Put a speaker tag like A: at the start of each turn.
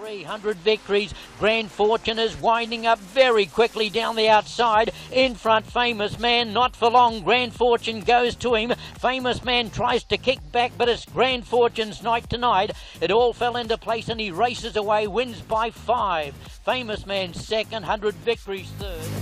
A: 300 victories. Grand Fortune is winding up very quickly down the outside. In front, Famous Man, not for long. Grand Fortune goes to him. Famous Man tries to kick back, but it's Grand Fortune's night tonight. It all fell into place and he races away, wins by 5. Famous Man second, 100 victories third.